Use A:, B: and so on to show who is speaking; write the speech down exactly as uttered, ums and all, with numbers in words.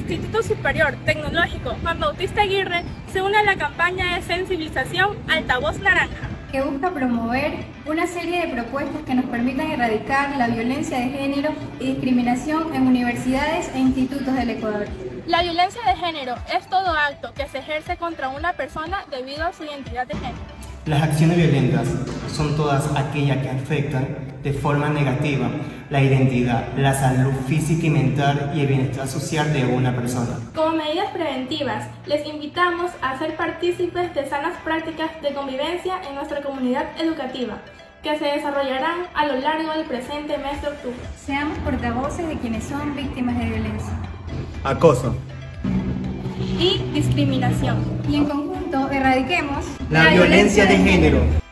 A: Instituto Superior Tecnológico Juan Bautista Aguirre se une a la campaña de sensibilización Altavoz Naranja,
B: que busca promover una serie de propuestas que nos permitan erradicar la violencia de género y discriminación en universidades e institutos del Ecuador.
A: La violencia de género es todo acto que se ejerce contra una persona debido a su identidad de género.
C: Las acciones violentas son todas aquellas que afectan de forma negativa la identidad, la salud física y mental y el bienestar social de una persona.
A: Como medidas preventivas, les invitamos a ser partícipes de sanas prácticas de convivencia en nuestra comunidad educativa, que se desarrollarán a lo largo del presente mes de octubre.
B: Seamos portavoces de quienes son víctimas de violencia,
C: acoso
A: y discriminación.
B: Y en conjunto erradiquemos
C: la violencia de género.